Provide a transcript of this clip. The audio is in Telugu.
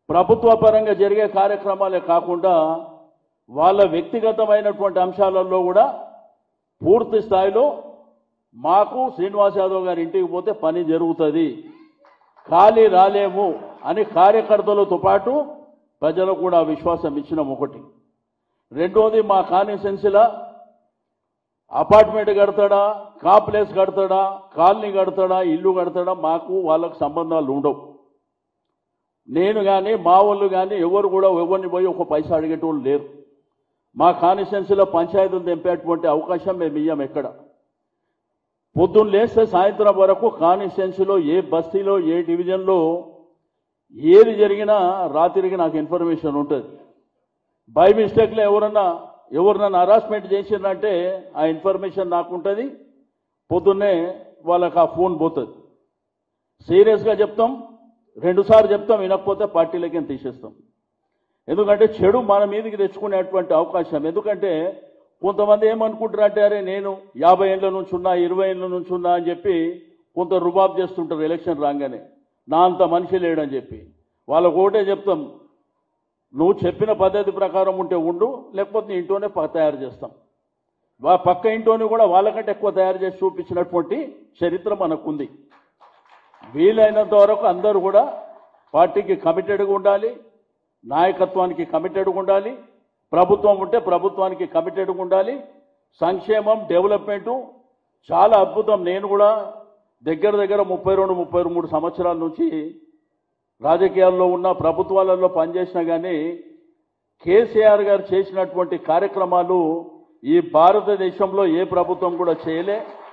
ప్రభుత్వ పరంగా జరిగే కార్యక్రమాలే కాకుండా వాళ్ళ వ్యక్తిగతమైనటువంటి అంశాలలో కూడా పూర్తి స్థాయిలో మాకు శ్రీనివాస్ యాదవ్ గారి ఇంటికి పోతే పని జరుగుతుంది, ఖాళీ రాలేము అని కార్యకర్తలతో పాటు ప్రజలకు కూడా విశ్వాసం ఇచ్చినాం. ఒకటి. రెండోది, మా కాన్స్టిట్యుయెన్సీలో అపార్ట్మెంట్ కడతాడా, కాంప్లెక్స్ కడతాడా, కాలనీ కడతాడా, ఇల్లు కడతాడా, మాకు వాళ్ళకు సంబంధాలు ఉండవు. నేను కానీ మా వాళ్ళు కానీ ఎవరు కూడా ఎవరిని పోయి ఒక పైసా అడిగేటోళ్ళు లేరు. మా కాన్స్టిట్యుయెన్సీలో పంచాయతీలు తెంపేటువంటి అవకాశం మేము ఇయ్యం. ఎక్కడ పొద్దున్న లేస్తే సాయంత్రం వరకు కాన్స్టిట్యుయెన్సీలో ఏ బస్తీలో ఏ డివిజన్లో ఏది జరిగినా రాత్రికి నాకు ఇన్ఫర్మేషన్ ఉంటుంది. బై మిస్టేక్లో ఎవరినన్నా హరాస్మెంట్ చేసిందంటే ఆ ఇన్ఫర్మేషన్ నాకు ఉంటుంది. పొద్దున్నే వాళ్ళకి ఆ ఫోన్ పోతుంది. సీరియస్గా చెప్తాం, 2 సార్లు చెప్తాం, వినకపోతే పార్టీలకి తీసేస్తాం. ఎందుకంటే చెడు మన మీదకి తెచ్చుకునేటువంటి అవకాశం. ఎందుకంటే కొంతమంది ఏమనుకుంటారంటే, అరే నేను 50 ఏళ్ళ నుంచి ఉన్నా, 20 ఏళ్ళ నుంచి ఉన్నా అని చెప్పి కొంత రుబాబ్ చేస్తుంటారు. ఎలక్షన్ రాగానే నా అంత మనిషి లేడని చెప్పి వాళ్ళకు ఒకటే చెప్తాం, నువ్వు చెప్పిన పద్ధతి ప్రకారం ఉంటే ఉండు, లేకపోతే నీ ఇంట్లోనే తయారు చేస్తాం. పక్క ఇంట్లోని కూడా వాళ్ళకంటే ఎక్కువ తయారు చేసి చూపించినటువంటి చరిత్ర మనకుంది. వీలైనంత వరకు అందరూ కూడా పార్టీకి కమిటెడ్గా ఉండాలి, నాయకత్వానికి కమిటెడ్గా ఉండాలి, ప్రభుత్వం ఉంటే ప్రభుత్వానికి కమిటెడ్గా ఉండాలి. సంక్షేమం, డెవలప్మెంటు చాలా అద్భుతం. నేను కూడా దగ్గర 32-33 సంవత్సరాల నుంచి రాజకీయాల్లో ఉన్న, ప్రభుత్వాలలో పనిచేసినా కానీ కేసీఆర్ గారు చేసినటువంటి కార్యక్రమాలు ఈ భారతదేశంలో ఏ ప్రభుత్వం కూడా చేయలే.